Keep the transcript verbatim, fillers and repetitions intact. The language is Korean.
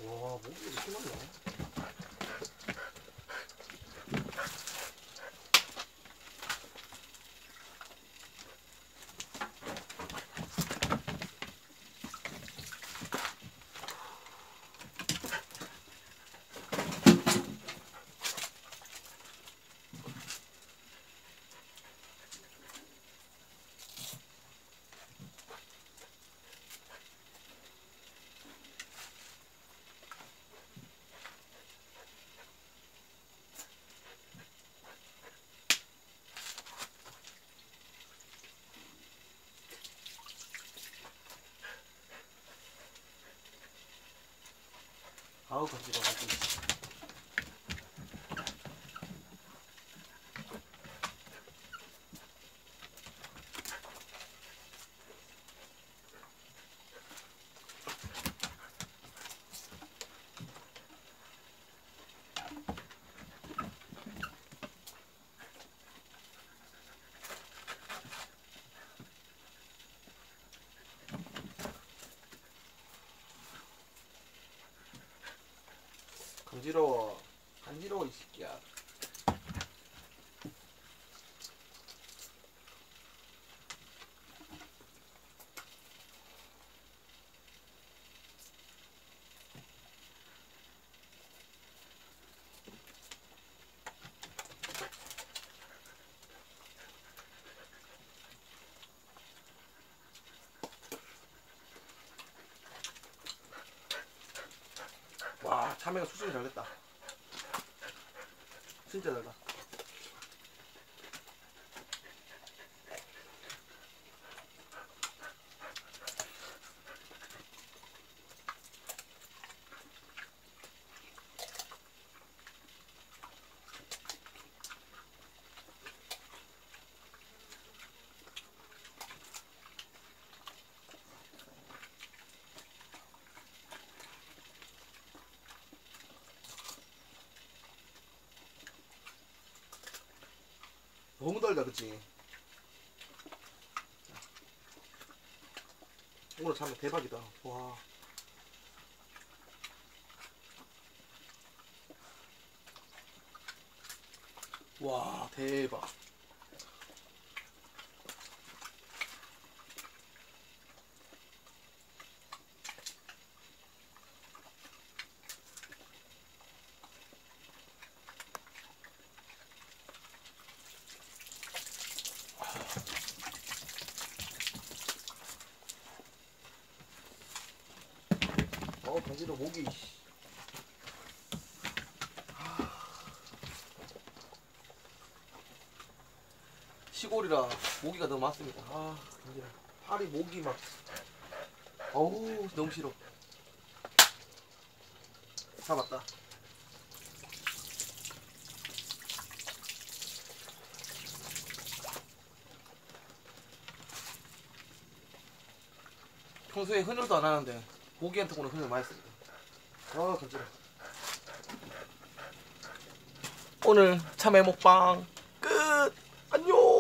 와, 목이 이렇게 많나? 아우 간지러워. 간지러워. 간지러워 이 새끼야. 와, 참외가 수준이 잘 됐다. 진짜 달다. 너무 달다, 그치? 오늘 참외 대박이다. 와. 와, 대박. 어, 간지러워, 목이. 시골이라 모기가 너무 많습니다. 아, 간지러워. 팔이 목이 막. 어우, 너무 싫어. 잡았다. 평소에 흔들도 안 하는데 모기한테 오늘 흔들 많이 씁니다. 아, 간지러워. 오늘 참외 먹방 끝. 안녕.